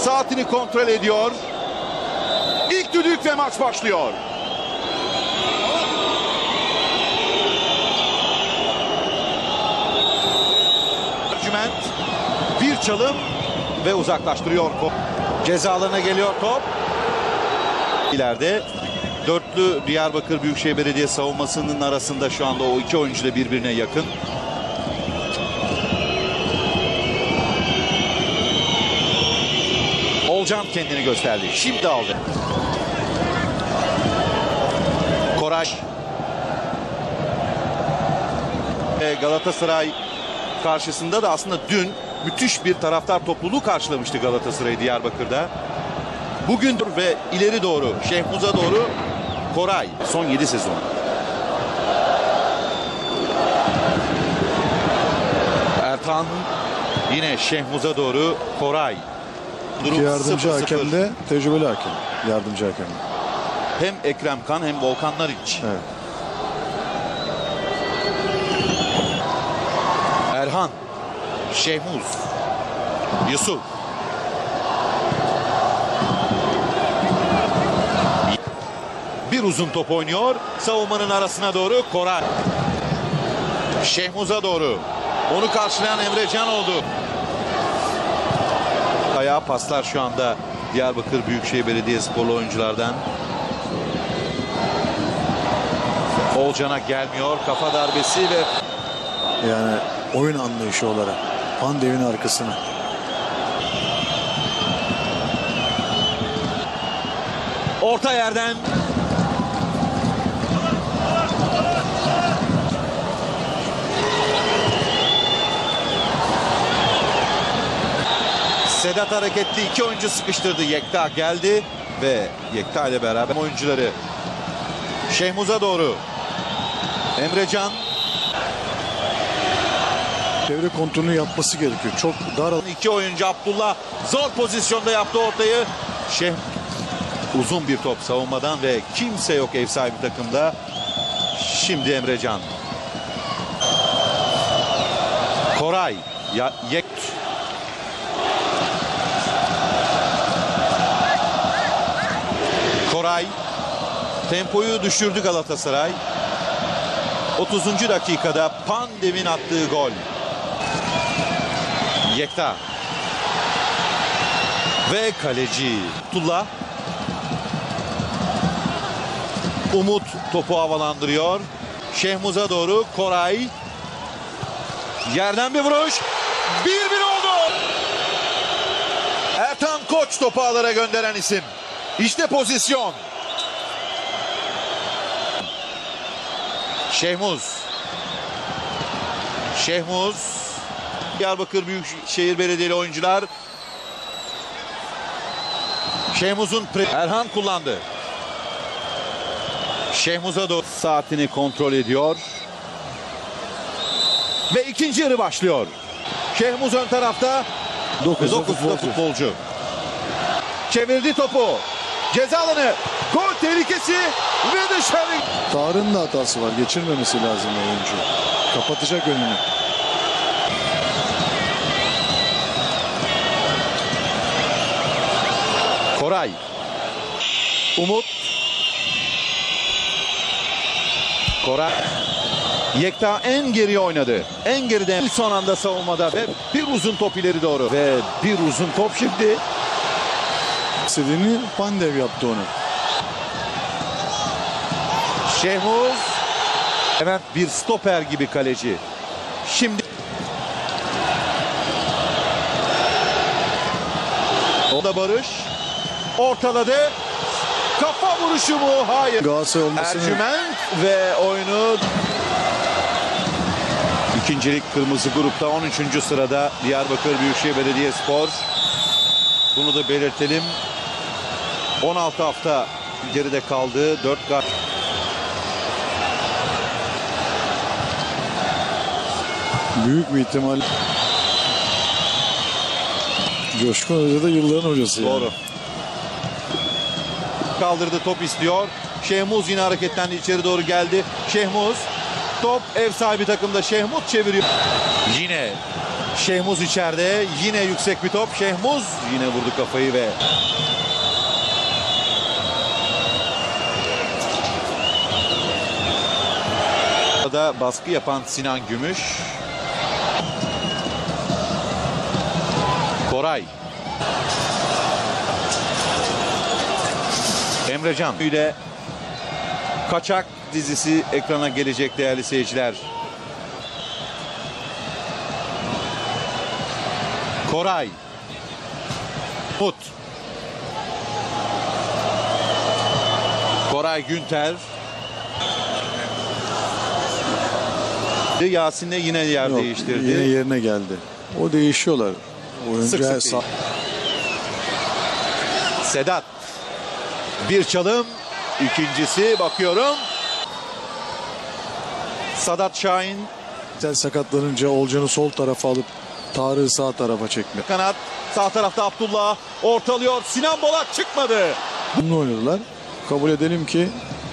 Saatini kontrol ediyor. İlk düdük ve maç başlıyor. Ercüment bir çalım ve uzaklaştırıyor. Ceza alanına geliyor top. İleride dörtlü Diyarbakır Büyükşehir Belediye savunmasının arasında şu anda o iki oyuncu da birbirine yakın. Olcan kendini gösterdi. Şimdi aldı. Koray. Galatasaray karşısında da aslında dün müthiş bir taraftar topluluğu karşılamıştı Galatasaray'ı Diyarbakır'da. Bugün ve ileri doğru, Şehmuz'a doğru Koray. Son 7 sezon. Ertan yine Şehmuz'a doğru Koray. Durum yardımcı 0-0. hakem de tecrübeli hakem. Yardımcı hakem. Hem Ekrem Kan hem Volkan Nariç. Evet. Erhan, Şehmuz, Yusuf. Bir uzun top oynuyor. Savunmanın arasına doğru Koray. Şehmuz'a doğru. Onu karşılayan Emre Can oldu. Ayağa paslar şu anda Diyarbakır Büyükşehir Belediyesporlu oyunculardan. Olcan'a gelmiyor. Kafa darbesi ve Yani oyun anlayışı olarak Pandev'in arkasına. orta yerden Sedat hareketli, iki oyuncu sıkıştırdı. Yekta geldi ve Yekta ile beraber oyuncuları Şehmuz'a doğru Emrecan. Devre kontrolünü yapması gerekiyor. Çok dar. İki oyuncu Abdullah zor pozisyonda yaptı ortayı. Uzun bir top savunmadan ve kimse yok ev sahibi takımda. Şimdi Emrecan. Koray. Koray. Tempoyu düşürdü Galatasaray. 30. dakikada Pandev'in attığı gol. Yekta. Ve kaleci Abdullah. Umut topu havalandırıyor. Şehmuz'a doğru Koray. Yerden bir vuruş. 1-1 oldu. Ertan Koç topu ağlara gönderen isim. İşte pozisyon. Şehmuz. Diyarbakır Büyükşehir Belediyeli oyuncular. Şehmuz'un Erhan kullandı. Şehmuz'a doğru saatini kontrol ediyor. Ve ikinci yarı başlıyor. Şehmuz ön tarafta. 9'da futbolcu. Çevirdi topu. Ceza alanı. Gol tehlikesi ve dışarı. Tarık'ın da hatası var. Geçirmemesi lazım oyuncu. Kapatacak önünü. Koray. Umut. Koray. Yekta en geriye oynadı. En geride son anda savunmada ve bir uzun top ileri doğru. Ve bir uzun top şimdi. İstediğini Pandev yaptı onu. Şehmuz. Evet, bir stoper gibi kaleci. Şimdi o da Barış ortaladı. Kafa vuruşu mu? Hayır. Galatasaray olmasını... Ercüment ve oyunu ikincilik kırmızı grupta 13. sırada Diyarbakır Büyükşehir Belediyespor. Bunu da belirtelim. 16 hafta geride kaldı. 4 gol. Büyük bir ihtimal Coşkun Hoca da yılların hocası. Doğru. Yani. Kaldırdı, top istiyor. Şehmuz yine hareketlendi, içeri doğru geldi. Şehmuz, top ev sahibi takımda. Şehmuz çeviriyor. Yine Şehmuz içeride. Yine yüksek bir top. Şehmuz yine vurdu kafayı ve da baskı yapan Sinan Gümüş. Koray. Emrecan ile Kaçak dizisi ekrana gelecek değerli seyirciler. Koray. Umut. Koray Günter. Yasin'le yine yer Yok, değiştirdi. yine yerine geldi. O değişiyorlar. Sık Oyuncu sık değil. Sedat. Bir çalım. İkincisi bakıyorum. Sadat Şahin. sakatlanınca Olcan'ı sol tarafa alıp Tarık'ı sağ tarafa çekme. Kanat. Sağ tarafta Abdullah. Ortalıyor. Sinan Bolat çıkmadı. Bunu oynadılar. Kabul edelim ki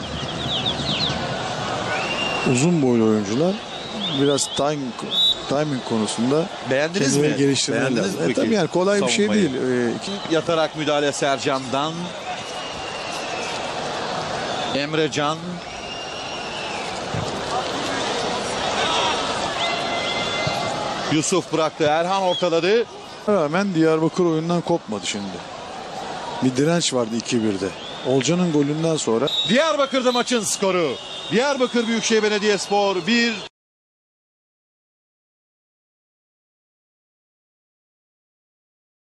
uzun boylu oyuncular biraz timing konusunda Beğendiniz kendini mi? geliştirmeleri Beğendiniz lazım. mi peki Tabii yani kolay bir şey savunmayı? değil. Yatarak müdahale Sercan'dan. Emrecan. Yusuf bıraktı. Erhan ortaladı. Rağmen Diyarbakır oyundan kopmadı şimdi. Bir direnç vardı 2-1'de. Olcan'ın golünden sonra Diyarbakır'da maçın skoru. Diyarbakır Büyükşehir Belediyespor 1,